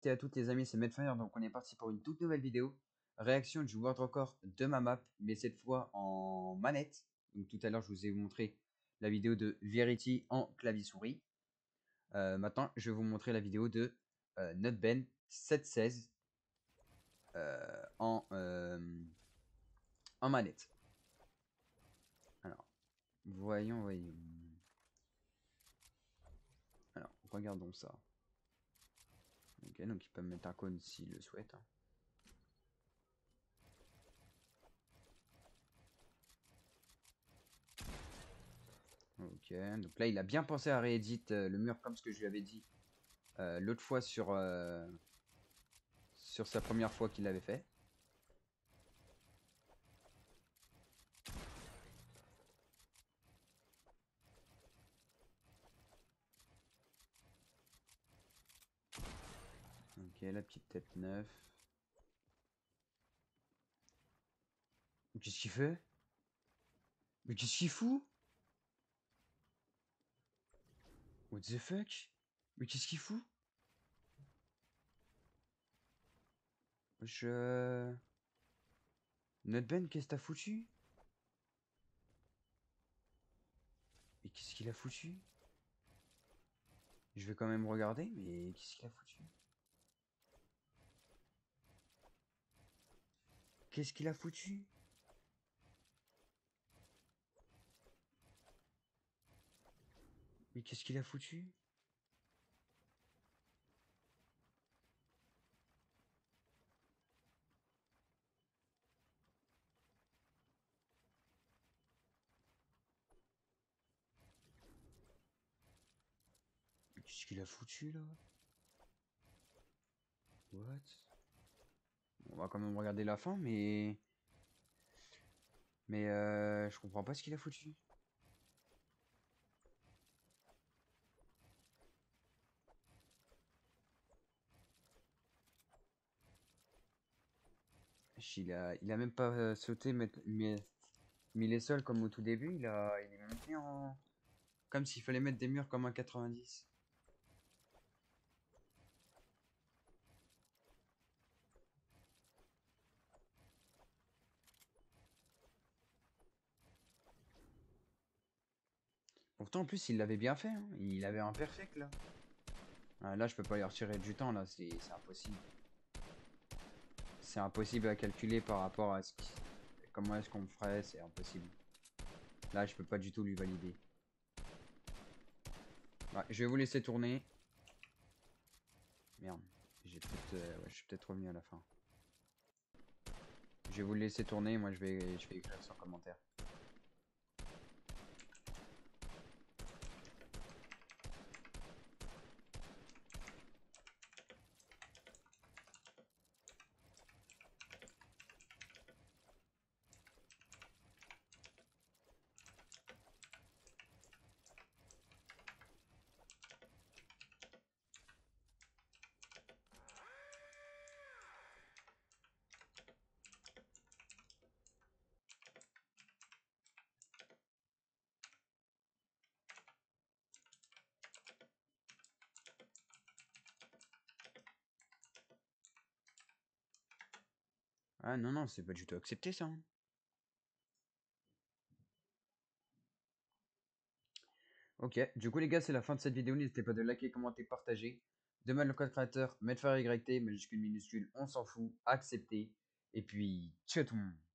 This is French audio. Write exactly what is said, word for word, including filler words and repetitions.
toutes et à toutes les amis, c'est Medfire, donc on est parti pour une toute nouvelle vidéo. Réaction du World Record de ma map, mais cette fois en manette. Donc tout à l'heure je vous ai montré la vidéo de Verity en clavier-souris. Euh, maintenant je vais vous montrer la vidéo de euh, Notben sept cent seize euh, en, euh, en manette. Alors, voyons, voyons. Alors, regardons ça. Ok, donc ils peuvent mettre un cône s'ils le souhaitent. Hein. Ok, donc là il a bien pensé à réédit euh, le mur comme ce que je lui avais dit euh, l'autre fois sur, euh, sur sa première fois qu'il l'avait fait. Ok, la petite tête neuf. Qu'est-ce qu'il fait? Mais qu'est-ce qu'il fout? What the fuck? Mais qu'est-ce qu'il fout? Je... Notben, qu'est-ce que t'as foutu? Mais qu'est-ce qu'il a foutu? Je vais quand même regarder, mais qu'est-ce qu'il a foutu? Qu'est-ce qu'il a foutu? Mais qu'est-ce qu'il a foutu? Mais qu'est-ce qu'il a foutu là? What? On va quand même regarder la fin, mais... Mais euh, je comprends pas ce qu'il a foutu. Il a, il a même pas euh, sauté, mettre, mais, mis les sols comme au tout début. Il a, il est monté en, comme s'il fallait mettre des murs comme un quatre-vingt-dix. Pourtant, en plus, il l'avait bien fait. Hein. Il avait un perfect là. Ah, là, je peux pas y retirer du temps là. C'est impossible. C'est impossible à calculer par rapport à ce qui, comment est-ce qu'on ferait. C'est impossible. Là, je peux pas du tout lui valider. Ouais, je vais vous laisser tourner. Merde. J'ai peut-être, euh, ouais, je suis peut-être revenu à la fin. Je vais vous laisser tourner. Moi, je vais, je vais écrire sur commentaire. Ah non, non, c'est pas du tout accepté ça. Hein. Ok, du coup les gars, c'est la fin de cette vidéo. N'hésitez pas de liker, commenter, partager. Demande le code créateur, mettre Y T, majuscule, minuscule, on s'en fout, accepter. Et puis, ciao tout le monde.